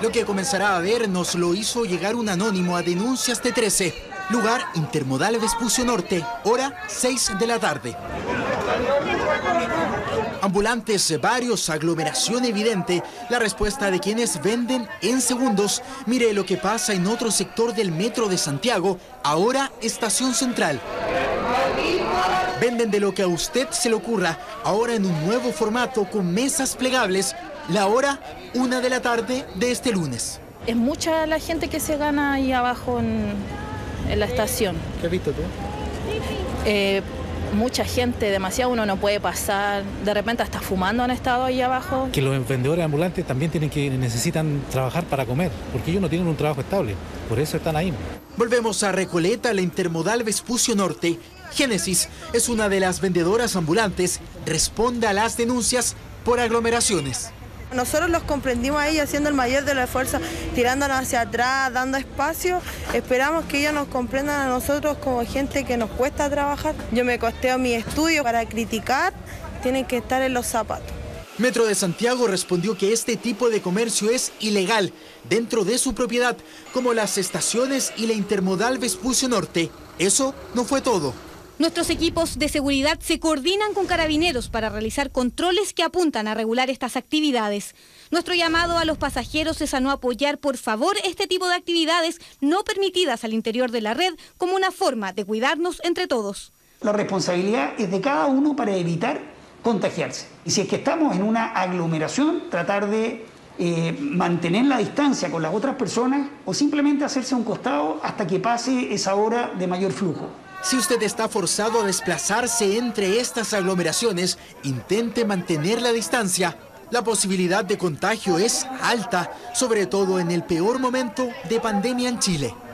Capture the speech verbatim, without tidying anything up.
Lo que comenzará a ver nos lo hizo llegar un anónimo a denuncias de trece. Lugar Intermodal Vespucio Norte, hora seis de la tarde. Ambulantes varios, aglomeración evidente. La respuesta de quienes venden en segundos. Mire lo que pasa en otro sector del metro de Santiago, ahora Estación Central. Venden de lo que a usted se le ocurra, ahora en un nuevo formato con mesas plegables. La hora, una de la tarde de este lunes. Es mucha la gente que se gana ahí abajo en, en la estación. ¿Qué has visto tú? Eh, mucha gente, demasiado, uno no puede pasar. De repente hasta fumando han estado ahí abajo. Que los vendedores ambulantes también tienen que necesitan trabajar para comer, porque ellos no tienen un trabajo estable, por eso están ahí. Volvemos a Recoleta, la Intermodal Vespucio Norte. Génesis es una de las vendedoras ambulantes, responde a las denuncias por aglomeraciones. Nosotros los comprendimos a ellos haciendo el mayor de los esfuerzos, tirándonos hacia atrás, dando espacio. Esperamos que ellos nos comprendan a nosotros como gente que nos cuesta trabajar. Yo me costeo mi estudio para criticar, tienen que estar en los zapatos. Metro de Santiago respondió que este tipo de comercio es ilegal dentro de su propiedad, como las estaciones y la Intermodal Vespucio Norte. Eso no fue todo. Nuestros equipos de seguridad se coordinan con carabineros para realizar controles que apuntan a regular estas actividades. Nuestro llamado a los pasajeros es a no apoyar, por favor, este tipo de actividades no permitidas al interior de la red como una forma de cuidarnos entre todos. La responsabilidad es de cada uno para evitar contagiarse. Y si es que estamos en una aglomeración, tratar de eh, mantener la distancia con las otras personas o simplemente hacerse a un costado hasta que pase esa hora de mayor flujo. Si usted está forzado a desplazarse entre estas aglomeraciones, intente mantener la distancia. La posibilidad de contagio es alta, sobre todo en el peor momento de pandemia en Chile.